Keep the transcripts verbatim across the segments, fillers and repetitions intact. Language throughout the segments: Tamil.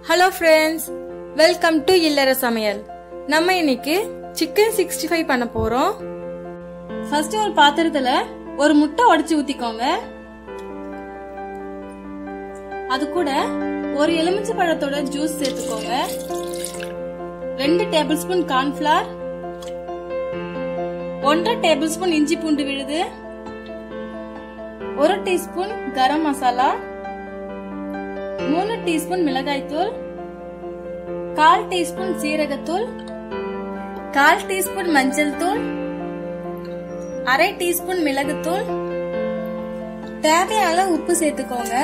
ஹலோ ஃப்ரெண்ட்ஸ், வெல்கம் டு இல்லற சமையல். நம்ம இன்னைக்கு சிக்கன் சிக்ஸ்டி ஃபைவ் பண்ண போறோம். ஃபர்ஸ்ட் ஒரு பாத்திரத்துல ஒரு முட்டை உடைச்சு ஊத்திக்கோங்க. அது கூட ஒரு எலுமிச்சை பழத்தோட ஜூஸ் சேர்த்துக்கோங்க. ரெண்டு டேபிள் ஸ்பூன் கார்ன்ஃபிளவர், ஒன்றரை டேபிள் ஸ்பூன் இஞ்சி பூண்டு விழுது, ஒரு டீஸ்பூன் கரம் மசாலா, மூணு டீஸ்பூன் மிளகாய் தூள், கால் டீஸ்பூன் சீரகத்தூள், கால் டீஸ்பூன் மஞ்சள் தூள், அரை டீஸ்பூன் மிளகுத்தூள், தேவையான உப்பு சேர்த்துக்கோங்க.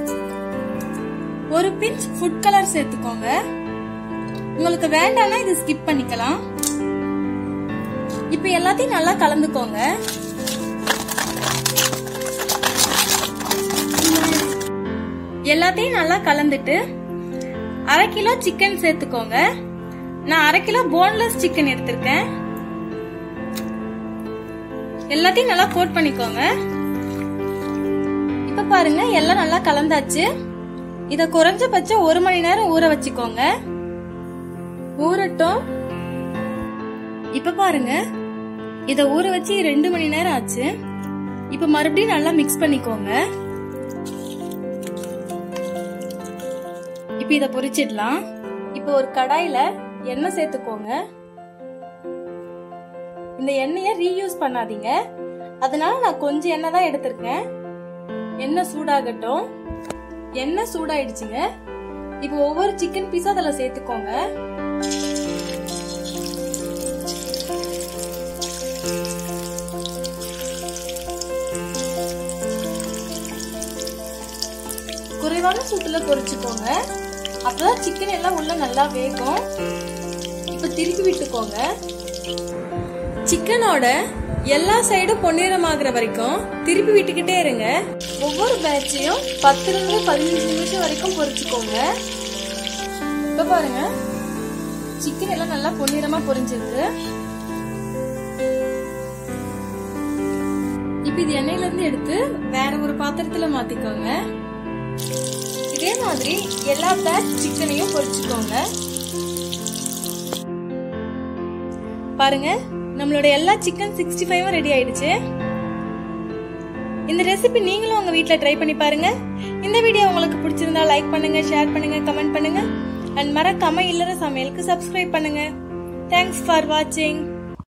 ஒரு பிஞ்ச் ஃபுட் கலர் சேர்த்துக்கோங்க. உங்களுக்கு வேண்டாம்னா இது ஸ்கிப் பண்ணிக்கலாம். இப்ப எல்லாத்தையும் நல்லா கலந்துக்கோங்க. எல்லாத்தையும் நல்லா கலந்துட்டு அரை கிலோ சிக்கன் சேர்த்துக்கோங்க. நான் அரை கிலோ போன்லெஸ் சிக்கன் எடுத்திருக்கேன். எல்லாத்தையும் நல்லா கோட் பண்ணிக்கோங்க. இப்ப பாருங்க, எல்லாம் நல்லா கலந்தாச்சு. இத குறைஞ்சபட்சம் ஒரு மணி நேரம் ஊற வச்சுக்கோங்க. ஊறட்டும். இப்ப பாருங்க, இத ஊற வச்சு ரெண்டு மணி நேரம் ஆச்சு. இப்ப மறுபடியும் நல்லா மிக்ஸ் பண்ணிக்கோங்க. இப்ப இத பொரிச்சிடலாம். இப்ப ஒரு கடாயில எண்ணெய் சேர்த்துக்கோங்க. இந்த எண்ணெய ரீயூஸ் பண்ணாதீங்க, அதனால நான் கொஞ்சம் எண்ணெய் தான் எடுத்திருக்கேன். எண்ணெய் சூடாகட்டும். எண்ணெய் சூடாயிடுச்சுங்க. இப்ப ஒவ்வொரு சிக்கன் பீஸா அதுல சேர்த்துக்கோங்க. குறைவான சூட்டுல பொரிச்சுக்கோங்க. அப்பதான் சிக்கன் எல்லாம் உள்ள நல்லா வேகும். இப்ப திருப்பி விட்டுக்கோங்க. சிக்கனோட எல்லா சைடும் பொன்னிறமாகிற வரைக்கும் திருப்பி விட்டுக்கிட்டே இருங்க. ஒவ்வொரு பேட்சையும் பத்துல இருந்து பதினஞ்சு நிமிஷம் வரைக்கும் பொரிச்சுக்கோங்க. இப்ப பாருங்க, சிக்கன் எல்லாம் நல்லா பொன்னிறமா பொரிஞ்சிருக்கு. இப்ப இது எண்ணெயில இருந்து எடுத்து வேற ஒரு பாத்திரத்துல மாத்திக்கோங்க. இதே மாதிரி எல்லா பேட்ச் சிக்கனையும் பொரிச்சுக்கோங்க. பாருங்க, நம்மளோட எல்லா சிக்கன் சிக்ஸ்டி ஃபைவ் ரெடி ஆயிடுச்சு. இந்த ரெசிபி நீங்களும் உங்க வீட்ல ட்ரை பண்ணி பாருங்க. இந்த வீடியோ உங்களுக்கு பிடிச்சிருந்தா லைக் பண்ணுங்க, ஷேர் பண்ணுங்க, கமெண்ட் பண்ணுங்க. அண்ட் மறக்காம இல்லற சமையலுக்கு சப்ஸ்கிரைப் பண்ணுங்க. தேங்க்ஸ் ஃபார் வாட்சிங்.